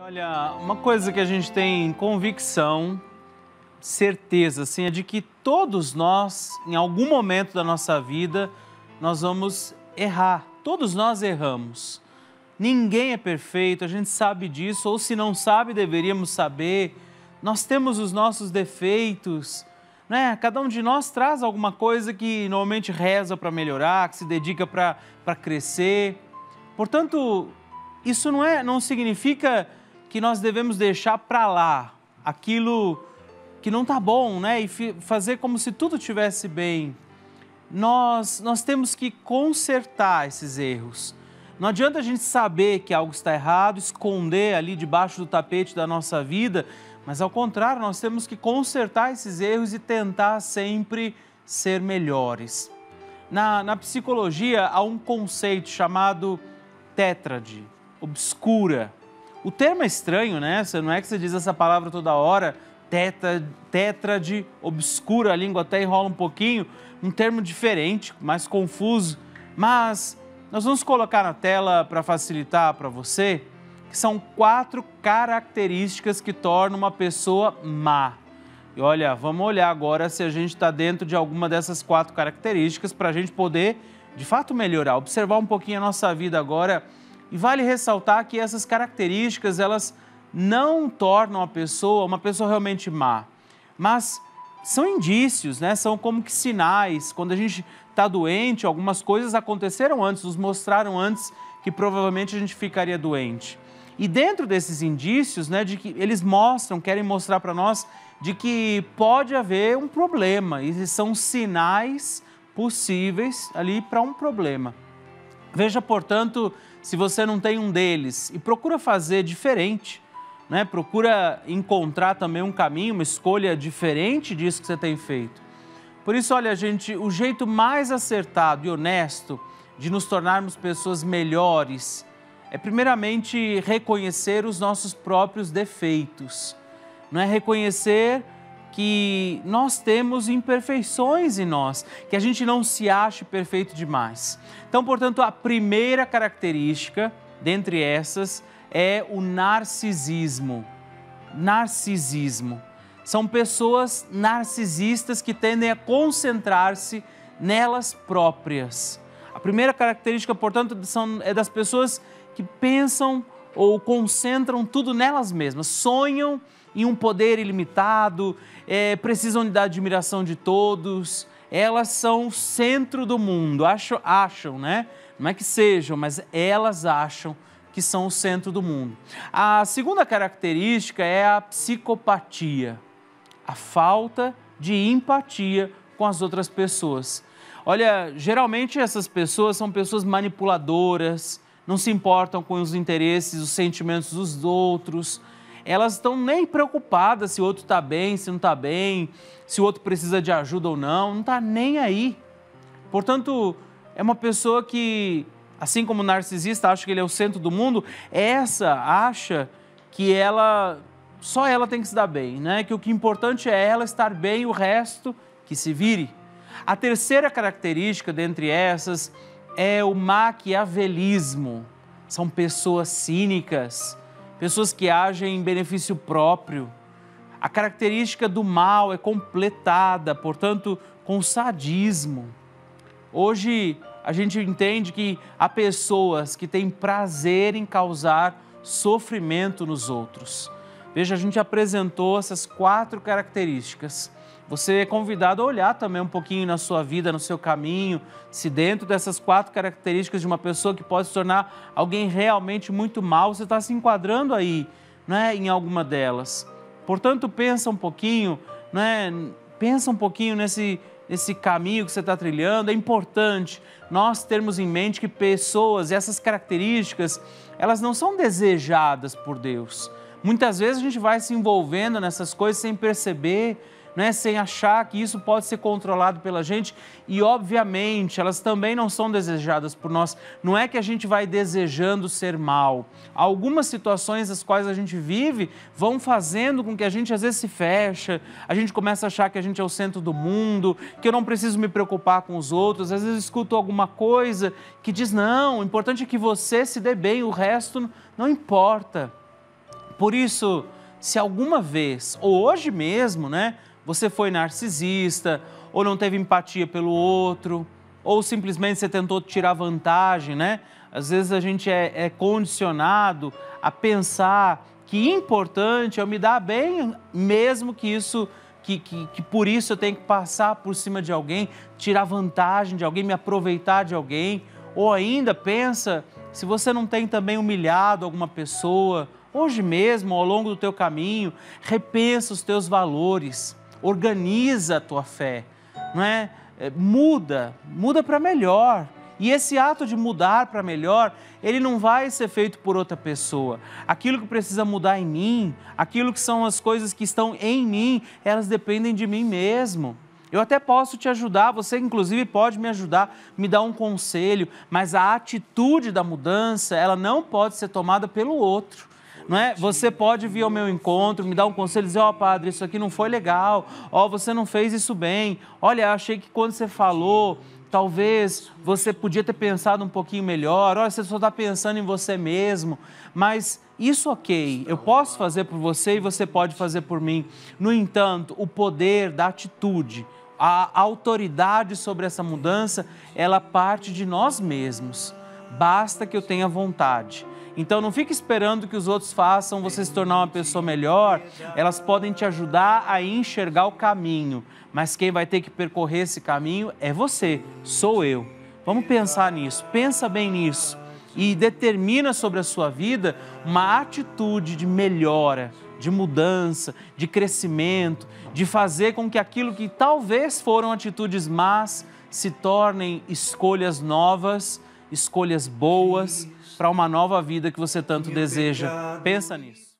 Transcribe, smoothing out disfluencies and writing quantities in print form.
Olha, uma coisa que a gente tem convicção, certeza, assim, é de que todos nós, em algum momento da nossa vida, nós vamos errar. Todos nós erramos. Ninguém é perfeito, a gente sabe disso, ou se não sabe, deveríamos saber. Nós temos os nossos defeitos, né? Cada um de nós traz alguma coisa que normalmente reza para melhorar, que se dedica para crescer. Portanto, isso não significa que nós devemos deixar para lá aquilo que não está bom, né? E fazer como se tudo estivesse bem. Nós temos que consertar esses erros. Não adianta a gente saber que algo está errado, esconder ali debaixo do tapete da nossa vida, mas ao contrário, nós temos que consertar esses erros e tentar sempre ser melhores. Na psicologia há um conceito chamado tétrade, obscura. O termo é estranho, né? Não é que você diz essa palavra toda hora, tétrade, obscura, a língua até enrola um pouquinho, um termo diferente, mais confuso, mas nós vamos colocar na tela para facilitar para você, que são 4 características que tornam uma pessoa má. E olha, vamos olhar agora se a gente está dentro de alguma dessas 4 características para a gente poder, de fato, melhorar, observar um pouquinho a nossa vida agora. E vale ressaltar que essas características, elas não tornam a pessoa uma pessoa realmente má, mas são indícios, né? São como que sinais. Quando a gente está doente, algumas coisas aconteceram antes, nos mostraram antes que provavelmente a gente ficaria doente. E dentro desses indícios, né, de que eles querem mostrar para nós de que pode haver um problema, e são sinais possíveis ali para um problema. Veja, portanto, se você não tem um deles e procura fazer diferente, né? Procura encontrar também um caminho, uma escolha diferente disso que você tem feito. Por isso, olha, gente, o jeito mais acertado e honesto de nos tornarmos pessoas melhores é primeiramente reconhecer os nossos próprios defeitos. Não é reconhecer que nós temos imperfeições em nós, que a gente não se ache perfeito demais. Então, portanto, a primeira característica, dentre essas, é o narcisismo. Narcisismo. São pessoas narcisistas que tendem a concentrar-se nelas próprias. A primeira característica, portanto, é das pessoas que pensam ou concentram tudo nelas mesmas, sonham em um poder ilimitado, precisam da admiração de todos, elas são o centro do mundo, acham, né? Não é que sejam, mas elas acham que são o centro do mundo. A segunda característica é a psicopatia, a falta de empatia com as outras pessoas. Olha, geralmente essas pessoas são pessoas manipuladoras, não se importam com os interesses, os sentimentos dos outros. Elas estão nem preocupadas se o outro está bem, se não está bem, se o outro precisa de ajuda ou não está nem aí. Portanto, é uma pessoa que, assim como o narcisista acha que ele é o centro do mundo, essa acha que só ela tem que se dar bem, né? Que o que é importante é ela estar bem e o resto que se vire. A terceira característica dentre essas é o maquiavelismo. São pessoas cínicas, pessoas que agem em benefício próprio. A característica do mal é completada, portanto, com sadismo. Hoje, a gente entende que há pessoas que têm prazer em causar sofrimento nos outros. Veja, a gente apresentou essas 4 características. Você é convidado a olhar também um pouquinho na sua vida, no seu caminho, se dentro dessas 4 características de uma pessoa que pode se tornar alguém realmente muito mal, você está se enquadrando aí, né, em alguma delas. Portanto, pensa um pouquinho, né, pensa um pouquinho nesse caminho que você está trilhando. É importante nós termos em mente que pessoas, essas características, elas não são desejadas por Deus. Muitas vezes a gente vai se envolvendo nessas coisas sem perceber, né, sem achar que isso pode ser controlado pela gente e, obviamente, elas também não são desejadas por nós. Não é que a gente vai desejando ser mal. Algumas situações as quais a gente vive vão fazendo com que a gente às vezes se fecha, a gente começa a achar que a gente é o centro do mundo, que eu não preciso me preocupar com os outros. Às vezes eu escuto alguma coisa que diz, não, o importante é que você se dê bem, o resto não importa. Por isso, se alguma vez, ou hoje mesmo, né, você foi narcisista, ou não teve empatia pelo outro, ou simplesmente você tentou tirar vantagem, né? Às vezes a gente é condicionado a pensar que importante eu me dar bem, mesmo que isso, que por isso eu tenho que passar por cima de alguém, tirar vantagem de alguém, me aproveitar de alguém. Ou ainda pensa, se você não tem também humilhado alguma pessoa, hoje mesmo, ao longo do teu caminho, repensa os teus valores, organiza a tua fé, não é? Muda para melhor. E esse ato de mudar para melhor, ele não vai ser feito por outra pessoa. Aquilo que precisa mudar em mim, aquilo que são as coisas que estão em mim, elas dependem de mim mesmo. Eu até posso te ajudar, você inclusive pode me ajudar, me dar um conselho, mas a atitude da mudança, ela não pode ser tomada pelo outro. Não é? Você pode vir ao meu encontro, me dar um conselho e dizer, ó, padre, isso aqui não foi legal, ó, você não fez isso bem, olha, achei que quando você falou, talvez você podia ter pensado um pouquinho melhor, olha, você só está pensando em você mesmo, mas isso ok, eu posso fazer por você e você pode fazer por mim. No entanto, o poder da atitude, a autoridade sobre essa mudança, ela parte de nós mesmos, basta que eu tenha vontade. Então não fique esperando que os outros façam você se tornar uma pessoa melhor, elas podem te ajudar a enxergar o caminho, mas quem vai ter que percorrer esse caminho é você, sou eu. Vamos pensar nisso, pensa bem nisso e determina sobre a sua vida uma atitude de melhora, de mudança, de crescimento, de fazer com que aquilo que talvez foram atitudes más se tornem escolhas novas, escolhas boas, para uma nova vida que você tanto deseja. Pensa nisso.